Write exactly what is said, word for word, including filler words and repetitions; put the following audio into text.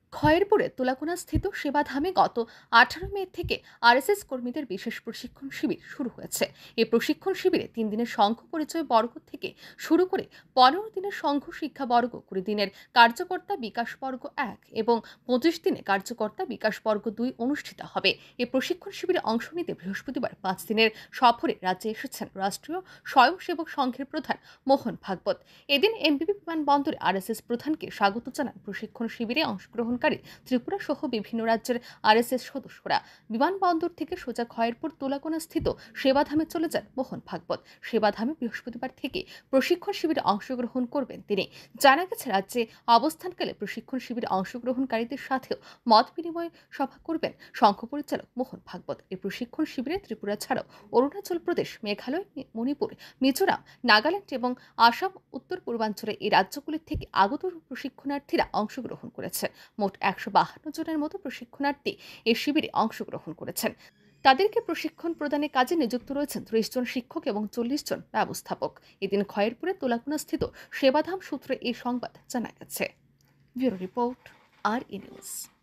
খয়েরপুরে তুলাকোনা স্থিত সেবাধামে গত আঠারো মে থেকে আরএসএস কর্মীদের বিশেষ প্রশিক্ষণ শিবির শুরু হয়েছে। এই প্রশিক্ষণ শিবিরে তিন দিনের সংঘ পরিচয় বর্গ থেকে শুরু করে পনেরো দিনের সংঘ শিক্ষা বর্গ, কুড়ি দিনের কার্যকর্তা বিকাশ বর্গ এক এবং পঁচিশ দিনে কার্যকর্তা বিকাশ বর্গ দুই অনুষ্ঠিত হবে। এই প্রশিক্ষণ শিবিরে অংশ নিতে বৃহস্পতিবার পাঁচ দিনের সফরে রাজ্যে এসেছেন রাষ্ট্রীয় স্বয়ংসেবক সংঘের প্রধান মোহন ভাগবত। এদিন এমবিবি বিমানবন্দরে আরএসএস প্রধানকে স্বাগত জানান প্রশিক্ষণ শিবিরে অংশগ্রহণ ত্রিপুরা সহ বিভিন্ন রাজ্যের আরএসএস সদস্যরা। বিমানবন্দর থেকে সোজা খয়েরপুর তুলাকোনা স্থিত সেবাধামে চলে যান মোহন ভাগবত। সেবাধামে বৃহস্পতিবার থেকে প্রশিক্ষণ শিবিরে অংশগ্রহণ করবেন তিনি। জানা গেছে, রাজ্যে অবস্থানকালে প্রশিক্ষণ শিবিরে অংশগ্রহণকারীদের সাথেও মত বিনিময় সভা করবেন সংঘ পরিচালক মোহন ভাগবত। এই প্রশিক্ষণ শিবিরে ত্রিপুরা ছাড়াও অরুণাচল প্রদেশ, মেঘালয়, মণিপুর, মিজোরাম, নাগাল্যান্ড এবং আসাম উত্তর পূর্বাঞ্চলে এই রাজ্যগুলির থেকে আগত প্রশিক্ষণার্থীরা অংশগ্রহণ করেছে। মোট একশো বাহান্ন জনের মতো প্রশিক্ষণার্থী এই শিবিরে অংশগ্রহণ করেছেন। তাদেরকে প্রশিক্ষণ প্রদানের কাজে নিযুক্ত রয়েছেন ত্রিশ জন শিক্ষক এবং চল্লিশ জন ব্যবস্থাপক। এদিন খয়েরপুরে তুলাকোনা স্থিত সেবাধাম সূত্রে এই সংবাদ জানা গেছে। ব্যুরো রিপোর্ট, আর ই নিউজ।